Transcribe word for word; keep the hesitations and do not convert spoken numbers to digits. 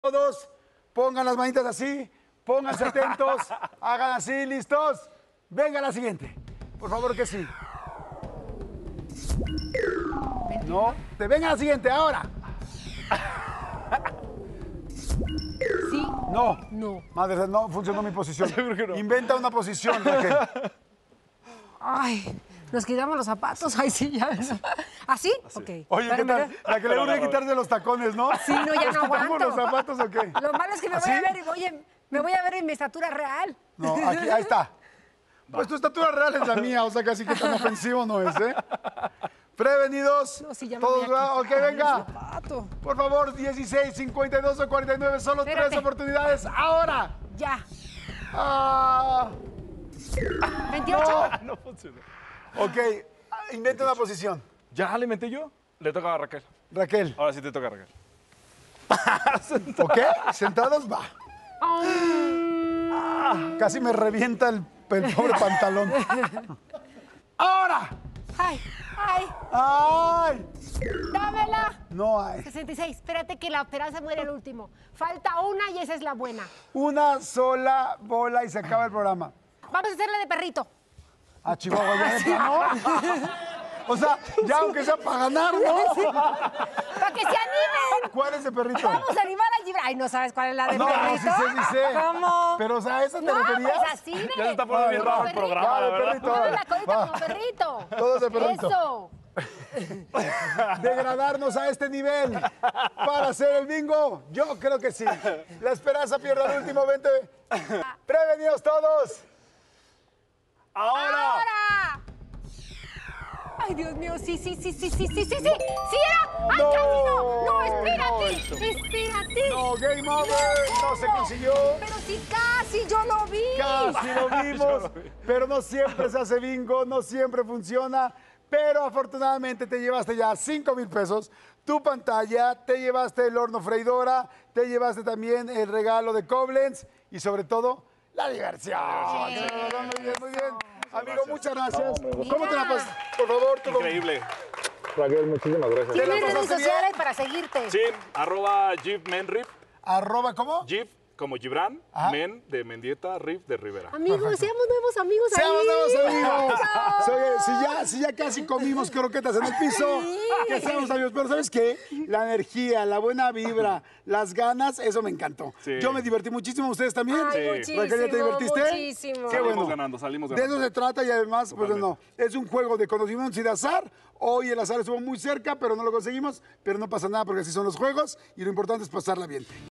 Todos pongan las manitas así, pónganse atentos, hagan así, listos. Venga la siguiente. Por favor que sí. No, te venga la siguiente ahora. ¿Sí? No. No. Madre, no funcionó mi posición. Seguro que no. Inventa una posición, Raquel. Ay, nos quitamos los zapatos. Ay, sí, ya. ¿Así? Ok. Oye, ¿qué Espérame, tal? La que le urge quitarse los tacones, ¿no? Sí, no, ya ¿Nos no quitamos aguanto. los zapatos o qué? Lo malo es que me voy ¿Así? a ver y voy en- me voy a ver en mi estatura real. No, aquí, ahí está. Pues tu estatura real es la mía, o sea, casi que tan ofensivo no es, ¿eh? Prevenidos. No, sí, ya me Todos, voy a ¿verdad? Ok, quitar el venga. zapato. Por favor, dieciséis, cincuenta y dos o cuarenta y nueve, solo Espérate. tres oportunidades. ¡Ahora! Ya. Ah, ¿veintiocho? No funcionó. ok, inventa una posición. ¿Ya le inventé yo? Le toca a Raquel. Raquel, Ahora sí te toca a Raquel. ¿ok? Sentados, va. Casi me revienta el, el pobre pantalón. ¡Ahora! Ay, ay, ¡Ay! dámela. No hay. sesenta y seis. Espérate que la esperanza muere el último. Falta una y esa es la buena. Una sola bola y se acaba el programa. Vamos a hacerle de perrito. A Chihuahua ya de plano. O sea, ya aunque sea para ganar, ¿no? ¡Para que se animen! ¿Cuál es el perrito? Vamos a animar a Gibran. Ay, ¿no sabes cuál es la de No, perrito? sí sé, sí sé. ¿Cómo? Pero, o sea, ¿a esa te No, referías? pues así de... Ya se está poniendo bien Va, raro va, el perrito. programa, Va, la de verdad. perrito. Mueve la colita Va. como perrito. Todos de perrito. Eso. Degradarnos a este nivel para hacer el bingo, yo creo que sí. La esperanza pierde el último veinte. Prevenidos todos. ¡Ahora! ¡Ahora! Ay, Dios mío, sí, sí, sí, sí, sí, sí, sí, sí. ¡Sí era! ¡Ay, No. casi no! ¡No, espérate! No, ¡Espérate! No, game over, no se ¿Cómo? consiguió. Pero sí, casi, yo lo vi. Casi lo vimos, pero no siempre se hace bingo, no siempre funciona. Pero afortunadamente te llevaste ya cinco mil pesos, tu pantalla, te llevaste el horno freidora, te llevaste también el regalo de Koblenz y sobre todo la diversión. Sí. Muy bien, muy bien. Amigo, gracias. muchas gracias. No, muy ¿Cómo te la Mira. pasas? Por favor, tú. Increíble. Raquel, muchísimas gracias. ¿Te la Tienes redes pasaste bien? sociales para seguirte. Sí, arroba Gib Menrip. Arroba, ¿cómo? Gib como Gibran, Ajá. Men de Mendieta, Rip de Rivera. Amigos, seamos nuevos amigos Seamos ahí. nuevos amigos. Eso. Oye, si ya, si ya casi comimos croquetas en el piso, Sí. que seamos amigos. Pero ¿sabes qué? La energía, la buena vibra, las ganas, eso me encantó. Sí. Yo me divertí muchísimo. ¿Ustedes también? Ay, Sí. muchísimo, Raquel, ¿ya te divertiste? muchísimo. Qué Salimos bueno. ganando, salimos De ganando. eso se trata y además, pues no, es un juego de conocimientos y de azar. Hoy el azar estuvo muy cerca, pero no lo conseguimos. Pero no pasa nada porque así son los juegos y lo importante es pasarla bien.